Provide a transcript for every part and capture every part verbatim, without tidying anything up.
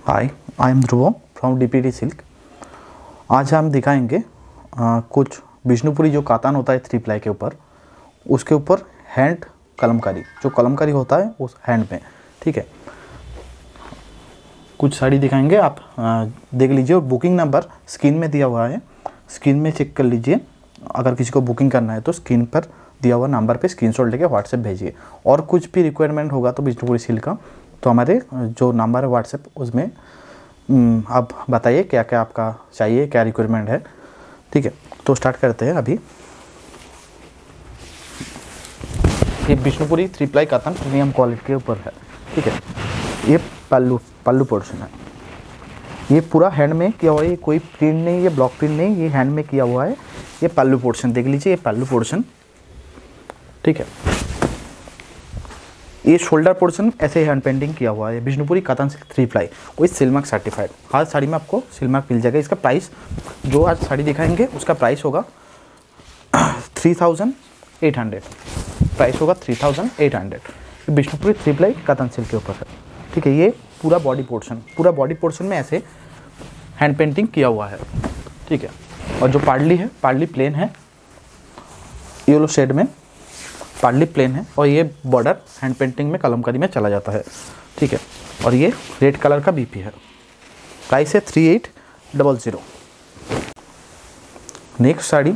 Hi, I am Dhruv from DPT silk. आज हम दिखाएंगे आ, कुछ विष्णुपुरी जो कातान होता है थ्री प्लाई के ऊपर, उसके ऊपर हैंड कलमकारी, जो कलमकारी होता है उस हैंड में। ठीक है, कुछ साड़ी दिखाएंगे, आप आ, देख लीजिए। और बुकिंग नंबर स्क्रीन में दिया हुआ है, स्क्रीन में चेक कर लीजिए। अगर किसी को बुकिंग करना है तो स्क्रीन पर दिया हुआ नंबर पे स्क्रीनशॉट लेके व्हाट्सएप भेजिए। और कुछ भी रिक्वायरमेंट होगा तो विष्णुपुरी सिल्क का, तो हमारे जो नंबर है व्हाट्सएप, उसमें आप बताइए क्या क्या आपका चाहिए, क्या रिक्वायरमेंट है। ठीक है, तो स्टार्ट करते हैं अभी। ये Vishnupuri three ply katan premium quality के ऊपर है। ठीक है, ये पल्लू पल्लू पोर्शन है। ये पूरा हैंड में किया हुआ है, ये कोई प्रिंट नहीं, ये ब्लॉक प्रिंट नहीं, ये हैंड में किया हुआ है। ये पल्लू पोर्शन देख लीजिए, ये पल्लू पोर्शन। ठीक है, ये शोल्डर पोर्शन ऐसे हैंड पेंटिंग किया हुआ है। Vishnupuri katan silk three ply with Silk Mark certified. हर साड़ी में आपको सिल्मार्क मिल जाएगा। इसका प्राइस, जो आज साड़ी दिखाएंगे उसका प्राइस होगा three thousand eight hundred price होगा three thousand eight hundred Vishnupuri three ply katan silk के ऊपर है। ठीक है, ये पूरा बॉडी पोर्शन, पूरा बॉडी पोर्शन में ऐसे हैंड पेंटिंग किया हुआ है। ठीक है, और जो पार्ली है, पार्ली प्लेन है, येलो शेड में पार्ली प्लेन है। और ये बॉर्डर हैंड पेंटिंग में कलमकारी में चला जाता है। ठीक है, और ये रेड कलर का बीपी है। प्राइस है three eight double zero. Next sari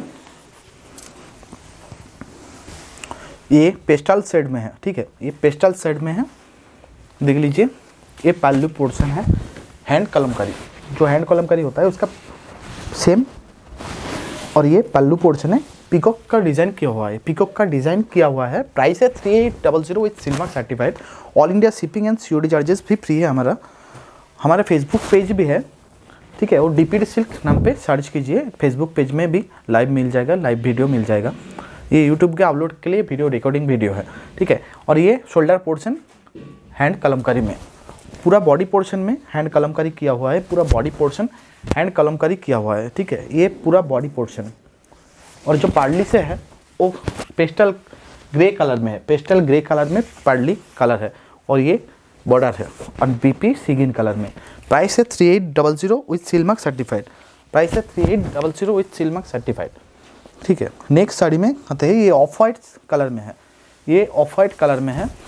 ये पेस्टल शेड में है। ठीक है, ये पेस्टल शेड में है, देख लीजिए। ये पल्लू पोर्शन है, हैंड कलमकारी, जो हैंड कलमकारी होता है उसका सेम। और ये पल्लू पोर्शन है, पीकॉक का डिज़ाइन किया हुआ है, पीकॉक का डिज़ाइन किया हुआ है। प्राइस है three eight double zero with Silk Mark certified. All India shipping and COD charges भी फ्री है। हमारा हमारा फेसबुक पेज भी है। ठीक है, और डीपीटी सिल्क नाम पे सर्च कीजिए। फेसबुक पेज में भी लाइव मिल जाएगा, लाइव वीडियो मिल जाएगा। ये यूट्यूब के अपलोड के लिए वीडियो रिकॉर्डिंग वीडियो है। ठीक है, और ये शोल्डर पोर्शन हैंड कलमकारी में, पूरा बॉडी पोर्शन में हैंड कलमकारी किया हुआ है। पूरा बॉडी पोर्शन हैंड कलमकारी किया हुआ है। ठीक है, ये पूरा बॉडी पोर्शन। और जो पार्ली से है वो पेस्टल ग्रे कलर में है, पेस्टल ग्रे कलर में पार्ली कलर है। और ये बॉर्डर है, और बीपी सीगिन कलर में। प्राइस है three eight double zero with Silk Mark certified. Price है three eight double zero with Silk Mark certified. ठीक है, नेक्स्ट साड़ी में आते हैं। ये ऑफ वाइट कलर में है, ये ऑफ वाइट कलर में है।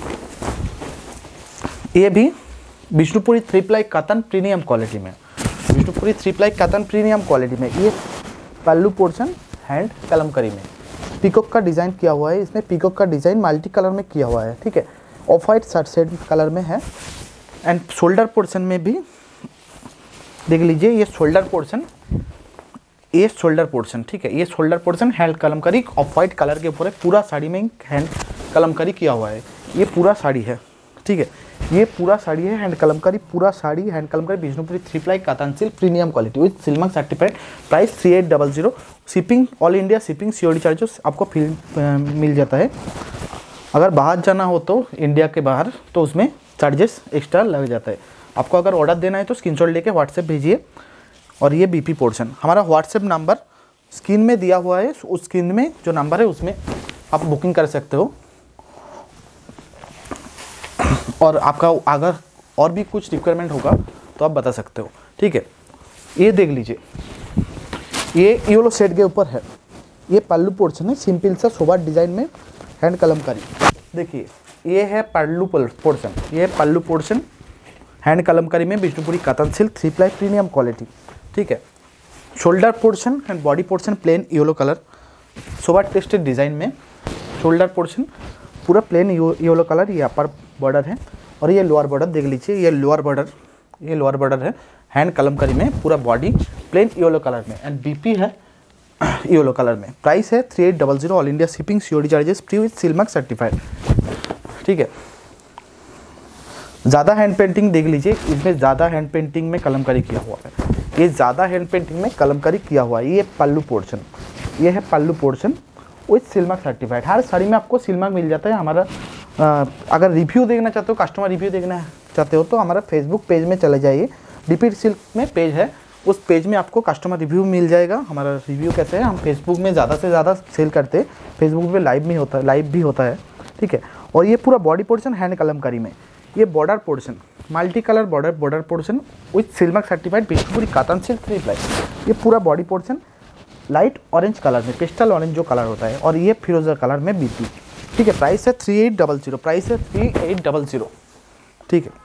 ये भी Vishnupuri three ply katan premium quality में, Vishnupuri three ply katan premium quality में। ये पल्लू पोर्शन हैंड कलमकारी में पीकॉक का डिज़ाइन किया हुआ है। इसमें पीकॉक का डिज़ाइन मल्टी कलर में किया हुआ है। ठीक है, off white shirt shade colour में है। एंड शोल्डर पोर्शन में भी देख लीजिए, ये शोल्डर पोर्शन, ये शोल्डर पोर्शन। ठीक है, ये shoulder portion hand kalamkari off white colour के ऊपर है। पूरा साड़ी में हैंड कलमकारी किया हुआ है। ये पूरा साड़ी है। ठीक है, ये पूरा साड़ी है हैंड कलमकारी, पूरा sari hand kalamkari Vishnupuri three ply katan silk premium quality with Silk Mark certified. Price three eight double zero. Shipping, all India shipping COD charges आपको फिल मिल जाता है। अगर बाहर जाना हो तो इंडिया के बाहर, तो उसमें चार्जेस एक्स्ट्रा लग जाता है। आपको अगर ऑर्डर देना है तो स्क्रीनशॉट लेके व्हाट्सएप भेजिए। और ये बीपी पोर्शन, हमारा व्हाट्सएप नंबर स्क्रीन में दिया हुआ है। उस स्क्रीन में जो नंबर है उसमें आप बुकिंग कर सकते हो। और आपका अगर और भी कुछ रिक्वायरमेंट होगा तो आप बता सकते हो। ठीक है, ये देख लीजिए, ये येलो शेड के ऊपर है। ये पल्लू पोर्शन है, सिंपल सा सोबर डिज़ाइन में हैंड कलमकारी। देखिए, ये है पल्लू पोर्शन, ये है पल्लू पोर्शन हैंड कलमकारी में Vishnupuri katan silk three ply premium quality. ठीक है, shoulder portion and body portion plain yellow colour sober tested design में। शोल्डर पोर्शन पूरा प्लेन येलो कलर, ये अपर बॉर्डर है। और ये लोअर बॉर्डर देख लीजिए, ये लोअर बॉर्डर, ये लोअर बॉर्डर है हैंड कलमकारी में। पूरा बॉडी प्लेन येलो कलर में एंड बीपी है येलो कलर में। प्राइस है three eight double zero. All India shipping COD charges free with Silk Mark certified. ठीक है, ज़्यादा हैंड पेंटिंग देख लीजिए, इसमें ज़्यादा हैंड पेंटिंग में कलमकारी किया हुआ है। ये ज़्यादा हैंड पेंटिंग में कलमकारी किया हुआ है। ये पल्लू पोर्शन, ये है pallu portion with Silk Mark certified. हर साड़ी में आपको सिल्मार्क मिल जाता है। हमारा आ, अगर रिव्यू देखना चाहते हो, कस्टमर रिव्यू देखना चाहते हो, तो हमारा फेसबुक पेज में चले जाइए। डीपीटी सिल्क में पेज है, उस पेज में आपको कस्टमर रिव्यू मिल जाएगा। हमारा रिव्यू कैसे है, हम फेसबुक में ज़्यादा से ज़्यादा सेल करते हैं। फेसबुक पे लाइव में होता है, लाइव भी होता है। ठीक है, और ये पूरा बॉडी पोर्शन हैंड कलमकारी में। ये border portion, multi colour border border portion with silk certified Bishnupuri katan silk three ply. ये पूरा body portion light orange colour में, पेस्टल ऑरेंज जो कलर होता है, और ये फिरोजा कलर में बीपी। ठीक है, प्राइस है three eight double zero, price है थ्री एट डबल जीरो। ठीक है,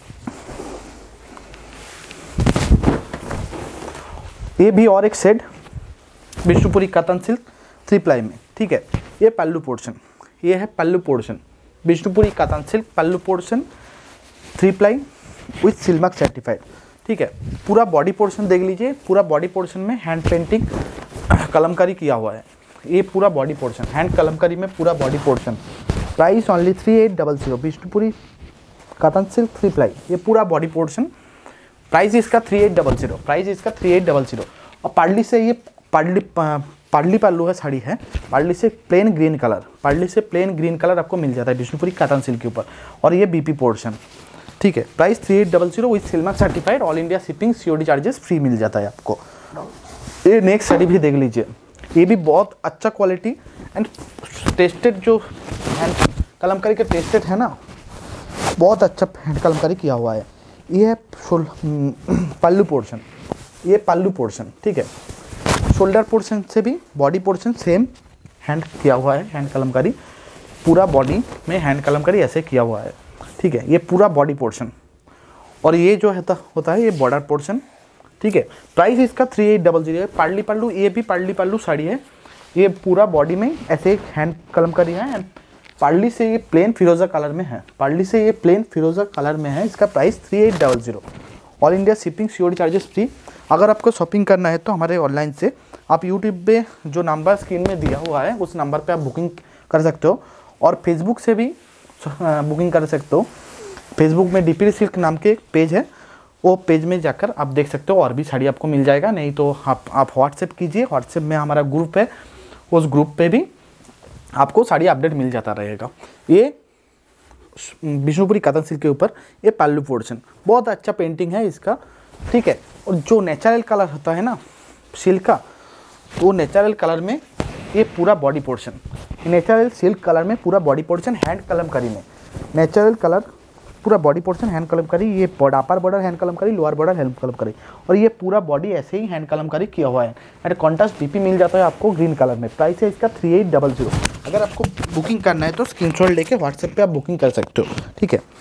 ये भी और एक set Bishnupuri katan silk three ply में। ठीक है, ये पल्लू पोर्शन, ये है pallu portion Bishnupuri katan silk pallu portion three ply with silk certified. ठीक है, पूरा बॉडी पोर्शन देख लीजिए, पूरा बॉडी पोर्शन में हैंड पेंटिंग कलमकारी किया हुआ है। ये पूरा बॉडी पोर्शन हैंड कलमकारी में पूरा body portion. Price only three eight double zero, Bishnupuri katan silk three ply. ये पूरा बॉडी पोर्शन, प्राइस इसका three eight double zero, price इसका थ्री एट डबल जीरो। और पार्ली से ये पार्ली पार्ली पल्लू है, साड़ी है, पार्ली से प्लेन ग्रीन कलर, पार्ली से प्लेन ग्रीन कलर आपको मिल जाता है बिष्णुपुरी कातन सिल्क के ऊपर। और ये बीपी पोर्शन। ठीक है, price three eight double zero with silk certified, all India shipping COD charges free मिल जाता है आपको। ये नेक्स्ट साड़ी भी देख लीजिए, ये भी बहुत अच्छा क्वालिटी एंड टेस्टेड, जो हैंड कलमकारी के टेस्टेड है ना, बहुत अच्छा हैंड कलमकारी किया हुआ है। ये है पल्लू पोर्शन, ये पल्लू पोर्शन। ठीक है, शोल्डर पोर्शन से भी बॉडी पोर्शन सेम हैंड किया हुआ है, हैंड कलमकारी पूरा बॉडी में हैंड कलमकारी ऐसे किया हुआ है। ठीक है, ये पूरा बॉडी पोर्शन, और ये जो है होता है ये बॉर्डर पोर्शन। ठीक है, प्राइस इसका थ्री एट डबल जीरो है। पार्ली पल्लू, ये भी पार्ली पल्लू साड़ी है, ये पूरा बॉडी में ऐसे हैंड कलमकारी है एंड पार्ली से ये प्लेन फिरोजा कलर में है, पार्ली से ये प्लेन फिरोजा कलर में है। इसका price three eight double zero, all India shipping COD charges free. अगर आपको शॉपिंग करना है तो हमारे ऑनलाइन से आप यूट्यूब पे जो नंबर स्क्रीन में दिया हुआ है उस नंबर पे आप बुकिंग कर सकते हो, और फेसबुक से भी बुकिंग कर सकते हो। फेसबुक में डीपी सिल्क नाम के एक पेज है, वो पेज में जाकर आप देख सकते हो, और भी साड़ी आपको मिल जाएगा। नहीं तो आप आप व्हाट्सएप कीजिए, व्हाट्सएप में हमारा ग्रुप है, उस ग्रुप पे भी आपको साड़ी अपडेट मिल जाता रहेगा। ये बिष्णुपुरी कातन सिल्क के ऊपर ये पल्लू पोर्शन, बहुत अच्छा पेंटिंग है इसका। ठीक है, और जो नेचुरल कलर होता है ना सिल्क का, वो नेचुरल कलर में ये पूरा body portion, natural silk colour में पूरा बॉडी पोर्शन हैंड कलमकारी में, नेचुरल कलर पूरा बॉडी पोर्शन हैंड कलमकारी। ये upper border hand Kalamkari, lower border hand Kalamkari, और ये पूरा बॉडी ऐसे ही हैंड कलमकारी किया हुआ है। एंड कॉन्ट्रास्ट बीपी मिल जाता है आपको ग्रीन कलर में। प्राइस है इसका थ्री एट डबल जीरो। अगर आपको बुकिंग करना है तो स्क्रीनशॉट लेके व्हाट्सएप पे आप बुकिंग कर सकते हो। ठीक है,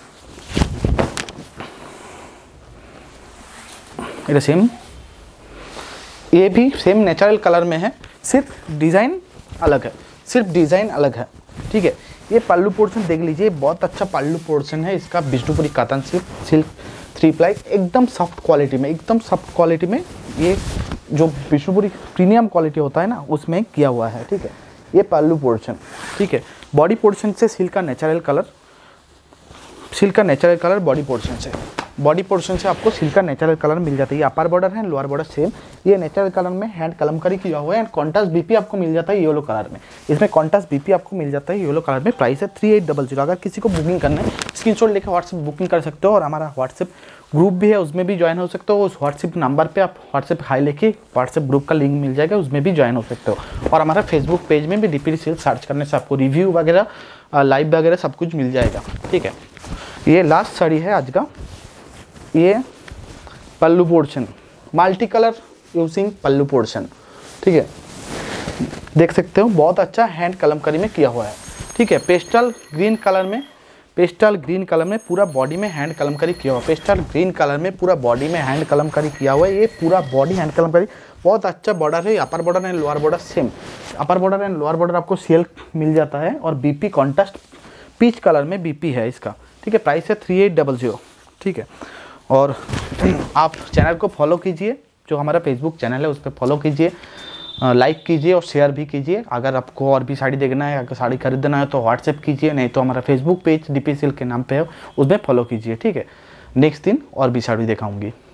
ये सेम, ये भी सेम नेचुरल कलर में है, सिर्फ डिज़ाइन अलग है, सिर्फ डिज़ाइन अलग है। ठीक है, ये पल्लू पोर्शन देख लीजिए, बहुत अच्छा पल्लू पोर्शन है इसका Bishnupuri katan silk silk three ply, एकदम सॉफ्ट क्वालिटी में, एकदम सॉफ्ट क्वालिटी में ये जो बिष्णुपुरी प्रीमियम क्वालिटी होता है ना उसमें किया हुआ है। ठीक है, ये पल्लू पोर्शन। ठीक है, बॉडी पोर्शन से सिल्क का नेचुरल कलर, सिल्क का नेचुरल कलर बॉडी पोर्शन से, बॉडी पोर्शन से आपको सिल्क का नेचुरल कलर मिल जाता है। ये अपर बॉर्डर है, लोअर बॉर्डर सेम, ये नेचुरल कलर में हैंड कलमकारी किया हुआ है एंड कॉन्ट्रास्ट बीपी आपको मिल जाता है येलो कलर में। इसमें कॉन्ट्रास्ट बीपी आपको मिल जाता है येलो कलर में। प्राइस है थ्री एट डबल जीरो। अगर किसी को बुकिंग करना है स्क्रीनशॉट लेकर व्हाट्सएप बुकिंग कर सकते हो, और हमारा व्हाट्सएप ग्रुप भी है, उसमें भी ज्वाइन हो सकते हो। उस व्हाट्सएप नंबर पर आप व्हाट्सएप हाई लेके व्हाट्सएप ग्रुप का लिंक मिल जाएगा, उसमें भी ज्वाइन हो सकते हो। और हमारा फेसबुक पेज में भी डीपी सिल्क सर्च करने से आपको रिव्यू वगैरह, लाइव वगैरह सब कुछ मिल जाएगा। ठीक है, ये लास्ट साड़ी है आज का, ये pallu portion, multi colour using pallu portion. ठीक है, देख सकते हो बहुत अच्छा हैंड कलमकारी में किया हुआ है। ठीक है, पेस्टल ग्रीन कलर में, पेस्टल ग्रीन कलर में पूरा बॉडी में हैंड कलमकारी किया हुआ है, पेस्टल ग्रीन कलर में पूरा बॉडी में हैंड कलमकारी किया हुआ है। ये पूरा बॉडी हैंड कलमकारी, बहुत अच्छा बॉर्डर है। Upper border and lower border same, upper border and lower border आपको सिल्क मिल जाता है, और बीपी कॉन्ट्रास्ट पीच कलर में बीपी है इसका। ठीक है, प्राइस है थ्री एट डबल जीरो। ठीक है, और आप चैनल को फॉलो कीजिए, जो हमारा फेसबुक चैनल है उस पर फॉलो कीजिए, लाइक कीजिए और शेयर भी कीजिए। अगर आपको और भी साड़ी देखना है, अगर साड़ी खरीदना है तो व्हाट्सएप कीजिए, नहीं तो हमारा फेसबुक पेज डीपी सिल्क के नाम पे है, उसमें फॉलो कीजिए। ठीक है, नेक्स्ट दिन और भी साड़ी दिखाऊंगी।